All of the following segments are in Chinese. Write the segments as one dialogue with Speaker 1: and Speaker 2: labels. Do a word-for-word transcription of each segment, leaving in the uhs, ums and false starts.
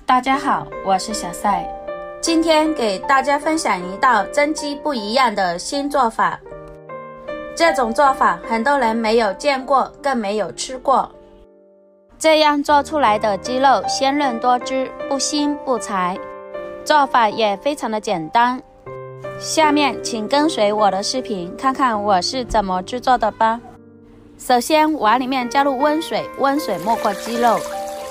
Speaker 1: 大家好，我是小赛，今天给大家分享一道蒸鸡不一样的新做法。这种做法很多人没有见过，更没有吃过。这样做出来的鸡肉鲜嫩多汁，不腥不柴，做法也非常的简单。下面请跟随我的视频，看看我是怎么制作的吧。首先，碗里面加入温水，温水没过鸡肉，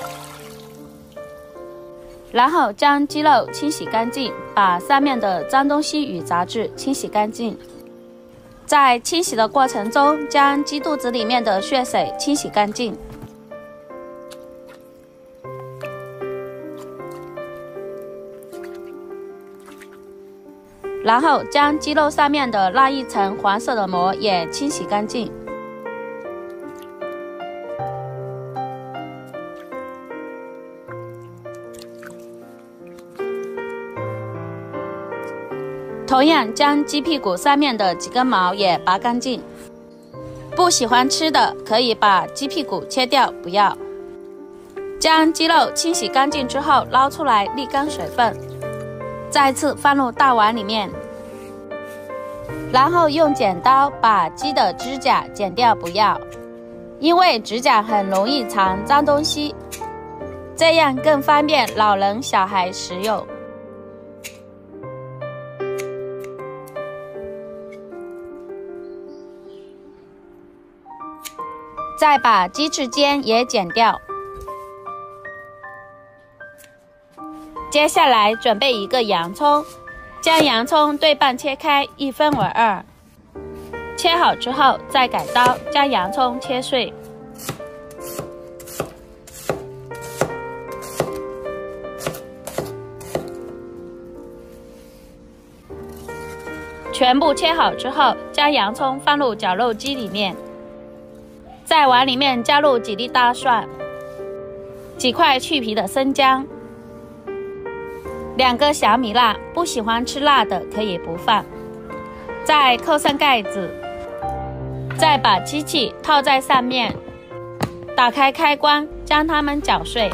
Speaker 1: 然后将鸡肉清洗干净，把上面的脏东西与杂质清洗干净。在清洗的过程中，将鸡肚子里面的血水清洗干净。然后将鸡肉上面的那一层黄色的膜也清洗干净。同样将鸡屁股上面的几根毛也拔干净。不喜欢吃的可以把鸡屁股切掉，不要。将鸡肉清洗干净之后捞出来沥干水分，再次放入大碗里面，然后用剪刀把鸡的指甲剪掉，不要，因为指甲很容易藏脏东西，这样更方便老人小孩食用。再把鸡翅尖也剪掉。接下来准备一个洋葱，将洋葱对半切开，一分为二。切好之后再改刀将洋葱切碎。全部切好之后，将洋葱放入绞肉机里面，在碗里面加入几粒大蒜，几块去皮的生姜，两个小米辣，不喜欢吃辣的可以不放。再扣上盖子，再把机器套在上面，打开开关，将它们搅碎。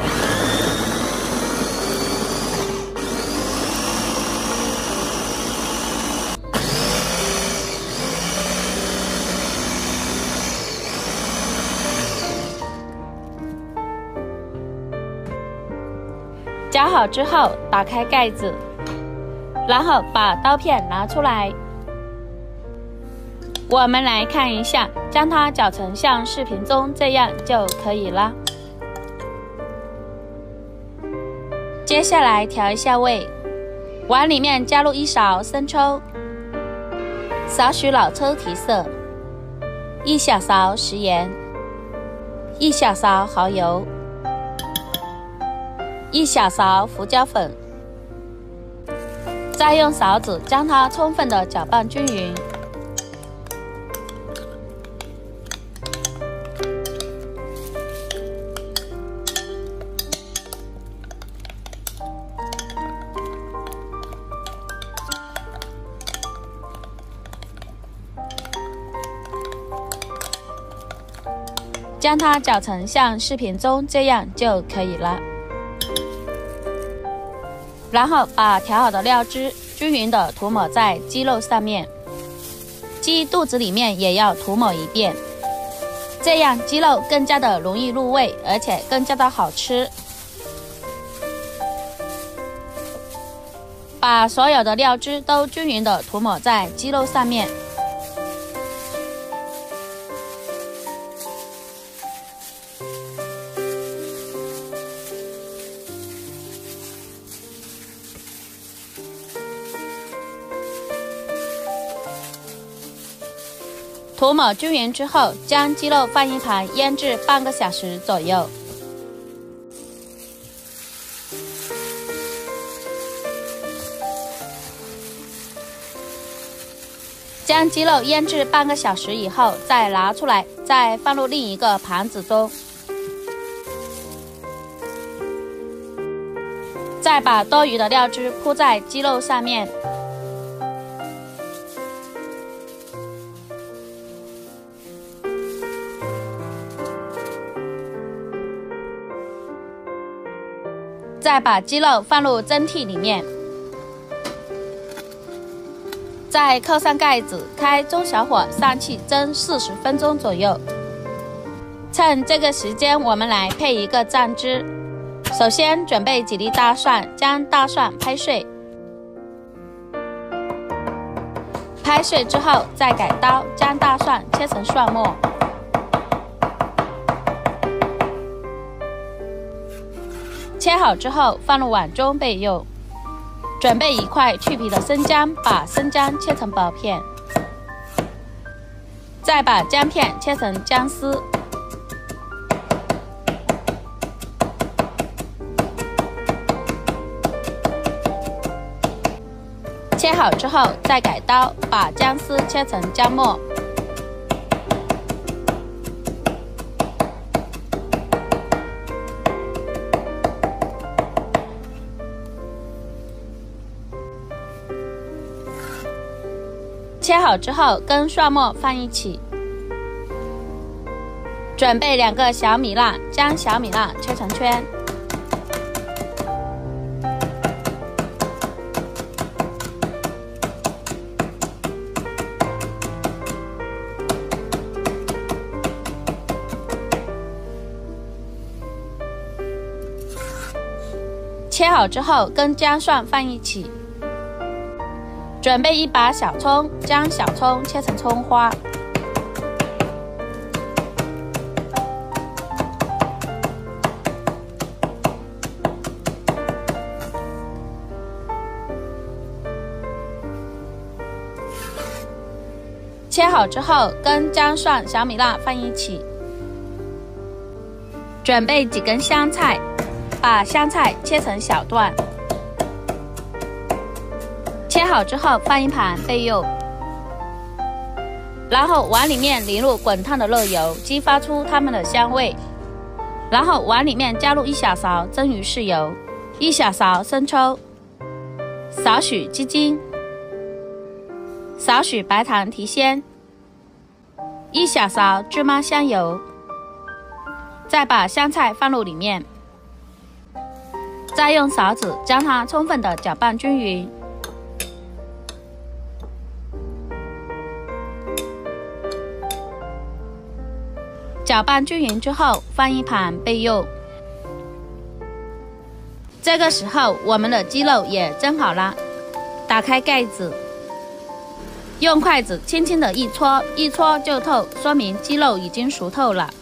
Speaker 1: 搅好之后，打开盖子，然后把刀片拿出来。我们来看一下，将它搅成像视频中这样就可以了。接下来调一下味，碗里面加入一勺生抽，少许老抽提色，一小勺食盐，一小勺蚝油，一小勺胡椒粉，再用勺子将它充分的搅拌均匀。将它搅成像视频中这样就可以了。然后把调好的料汁均匀的涂抹在鸡肉上面，鸡肚子里面也要涂抹一遍，这样鸡肉更加的容易入味，而且更加的好吃。把所有的料汁都均匀的涂抹在鸡肉上面。涂抹均匀之后，将鸡肉放一旁腌制半个小时左右。将鸡肉腌制半个小时以后，再拿出来，再放入另一个盘子中，再把多余的料汁铺在鸡肉上面。再再把鸡肉放入蒸屉里面，再扣上盖子，开中小火上气蒸四十分钟左右。趁这个时间，我们来配一个酱汁。首先准备几粒大蒜，将大蒜拍碎。拍碎之后，再改刀将大蒜切成蒜末。切好之后放入碗中备用。准备一块去皮的生姜，把生姜切成薄片，再把姜片切成姜丝。切好之后再改刀，把姜丝切成姜末。切好之后跟蒜末放一起。准备两个小米辣，将小米辣切成圈。切好之后跟姜蒜放一起。准备一把小葱，将小葱切成葱花。切好之后跟姜蒜、小米辣放一起。准备几根香菜，把香菜切成小段。切好之后放一盘备用，然后碗里面淋入滚烫的热油，激发出它们的香味。然后碗里面加入一小勺蒸鱼豉油，一小勺生抽，少许鸡精，少许白糖提鲜，一小勺芝麻香油。再把香菜放入里面，再用勺子将它充分的搅拌均匀。搅拌均匀之后放一盘备用。这个时候我们的鸡肉也蒸好了，打开盖子，用筷子轻轻的一搓，一搓就透，说明鸡肉已经熟透了。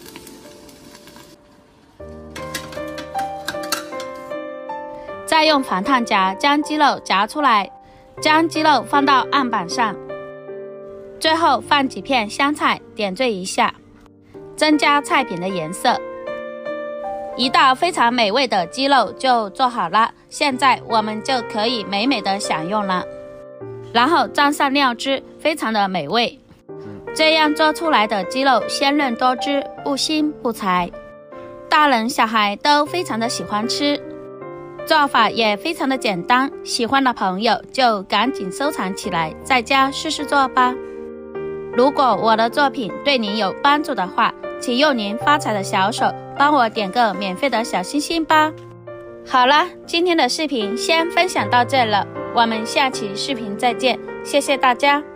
Speaker 1: 再用防烫夹将鸡肉夹出来，将鸡肉放到案板上，最后放几片香菜点缀一下，增加菜品的颜色。一道非常美味的鸡肉就做好了，现在我们就可以美美的享用了。然后蘸上料汁，非常的美味。这样做出来的鸡肉鲜嫩多汁，不腥不柴，大人小孩都非常的喜欢吃。做法也非常的简单，喜欢的朋友就赶紧收藏起来，在家试试做吧。如果我的作品对您有帮助的话，请用您发财的小手帮我点个免费的小心心吧。好了，今天的视频先分享到这了，我们下期视频再见，谢谢大家。